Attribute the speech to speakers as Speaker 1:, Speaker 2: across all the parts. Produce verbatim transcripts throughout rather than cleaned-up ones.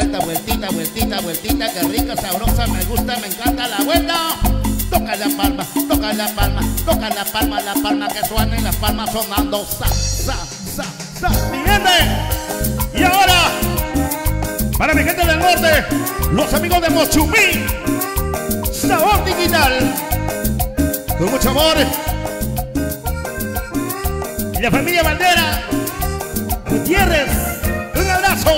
Speaker 1: vuelta, vueltita, vueltita, vueltita, qué rica, sabrosa, me gusta, me encanta la vuelta. Toca la palma, toca la palma, toca la palma, la palma que suenen, las palmas sonando, sa, sa, sa, sa, mi gente. Y ahora, para mi gente del norte, los amigos de Mochumí, Sabor Digital, con mucho amor. Y la familia Bandera, Gutiérrez, un abrazo.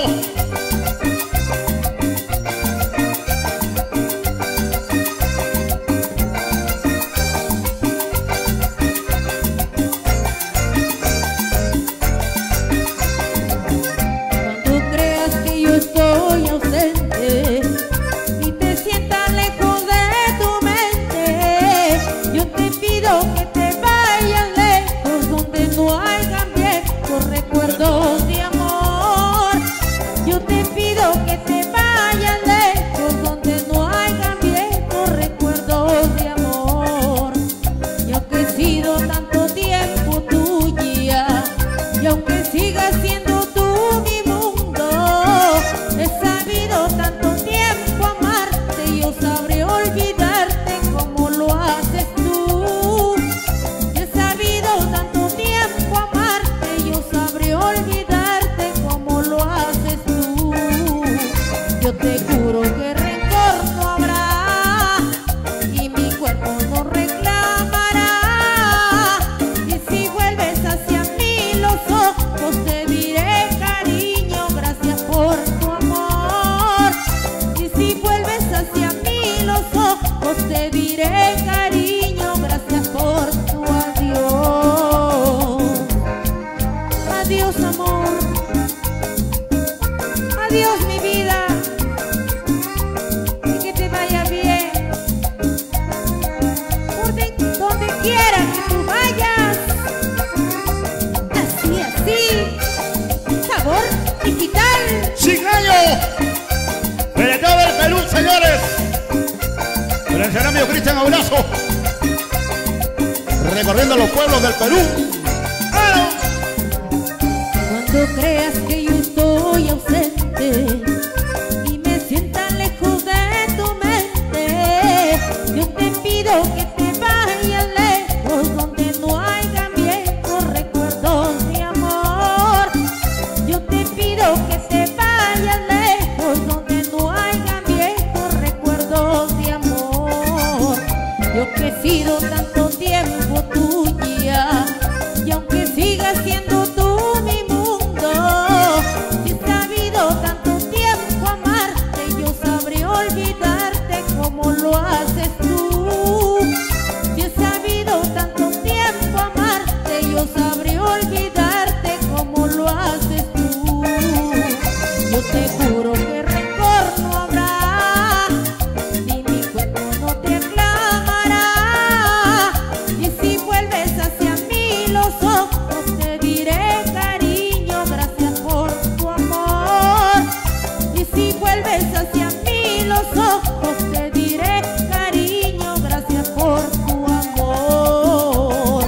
Speaker 2: Cuando creas que yo estoy ausente y te sientas lejos de tu mente, yo te pido que te vayas lejos donde no hayan viejos recuerdos de amor. Yo te pido que te vayas lejos donde no hayan viejos recuerdos de amor. Y aunque he sido tanto tiempo tuya, y aunque sigas siendo tú mi mundo, he sabido tanto tiempo amarte, yo sabré olvidarte como lo haces tú. He sabido tanto tiempo amarte, yo sabré olvidarte como lo haces tú. Yo te juro que rencor no habrá y mi cuerpo no reclamará. Y si vuelves hacia mí los ojos te diré cariño, gracias por tu amor. Y si vuelves hacia mí los ojos te diré cariño, gracias por tu adiós. Adiós amor, adiós mi vida, y que te vaya bien. Donde, donde quiera que tú vayas, así, así, Sabor Digital.
Speaker 1: ¡Cien años! ¡De todo el Perú, señores! Para el señor amigo Cristian Abrazo, recorriendo los pueblos del Perú. ¡Ah!
Speaker 2: Cuando creas que yo estoy ausente y me sienta lejos de tu mente, yo te pido que te vayas lejos donde no hayan viejos recuerdos de amor. Yo te pido que te vayas lejos donde no hayan viejos recuerdos de amor. Yo que he sido tanto tiempo tuya, y aunque sigas siendo tú mi mundo, si he sabido tanto tiempo amarte, yo sabré olvidarte como lo haces tú. Si he sabido tanto tiempo amarte, yo sabré olvidarte como lo haces tú. Yo te juro que rencor no habrá, ni mi cuerpo no te aclamará. Y si vuelves hacia mí los ojos te diré cariño, gracias por tu amor. Y si vuelves hacia mí los ojos te diré cariño, gracias por tu amor.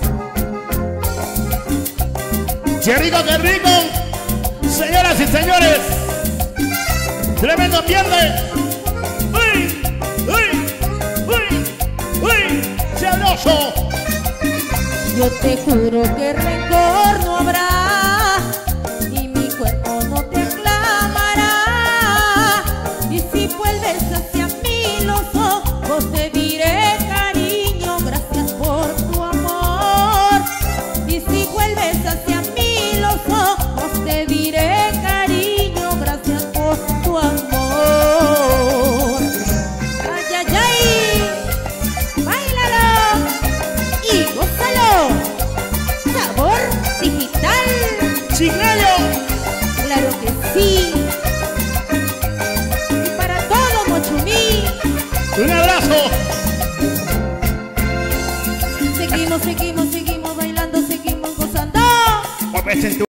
Speaker 1: ¡Qué rico, qué rico! Señoras y señores, tremendo ambiente. ¡Uy! ¡Uy! ¡Uy! ¡Uy! ¡Sabroso!
Speaker 2: Yo te juro que rencor no habrá y mi cuerpo no te aclamará. Y si vuelves hacia mí los ojos te diré cariño, gracias por tu amor. Y si vuelves hacia mí los ojos te diré cariño, gracias por tu amor. Ay, ay, ay, báilalo y gózalo. Sabor Digital.
Speaker 1: ¡Cien años!
Speaker 2: Claro que sí. Y para todo Mochumí.
Speaker 1: ¡Un abrazo!
Speaker 2: Seguimos, seguimos, seguimos bailando, seguimos gozando.
Speaker 1: Pues en tu